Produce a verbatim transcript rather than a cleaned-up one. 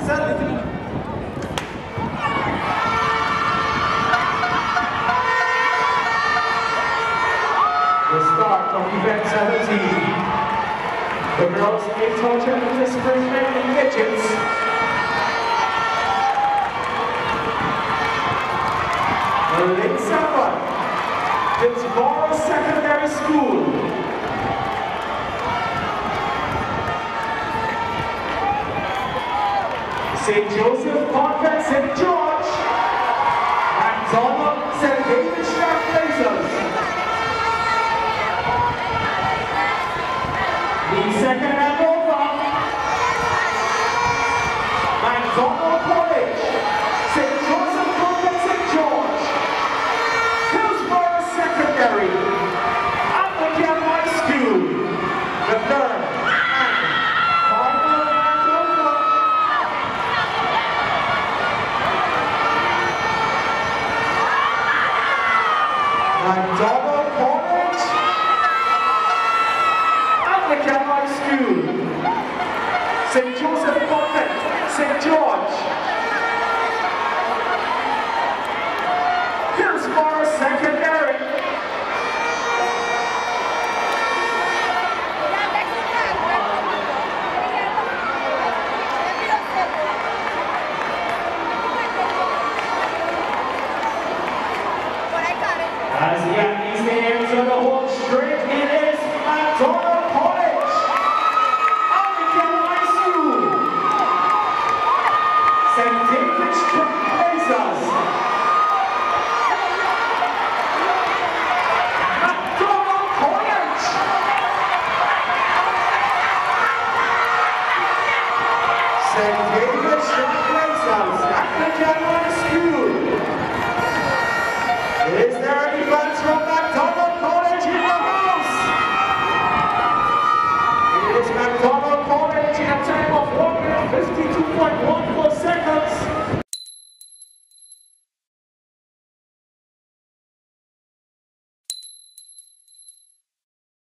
Start of event seventeen. The girls eight hundred participants in midgets. Lane seven, Pittsburgh Secondary School. Saint Joseph Convent, Saint George. McDonald, Saint David Blazers. The second and over, McDonald College, Saint Joseph Convent, Saint George, Hillsborough Secondary, Anglican High School, the third and final and over. McDonald College, Anglican High School, Saint Joseph Convent, Saint George, Hillsborough Secondary. As the Yankees names on the home straight, it is McDonald College, Anglican High School, Saint David's Blazers, McDonald College, Saint David's Blazers, Anglican High School.